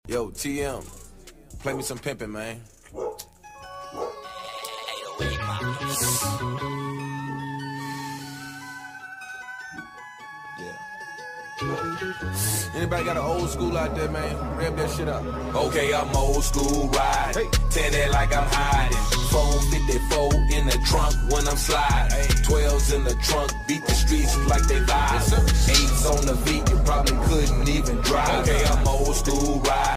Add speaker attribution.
Speaker 1: Yo, TM, play me some pimpin', man. Anybody got an old school out there, man? Rev that shit up.
Speaker 2: Okay, I'm old school riding. Hey. 10 like I'm hiding. 454 in the trunk when I'm sliding. Hey. 12s in the trunk, beat the streets like they vibe. 8s on the beat, you probably couldn't even drive. Okay, I'm old school riding.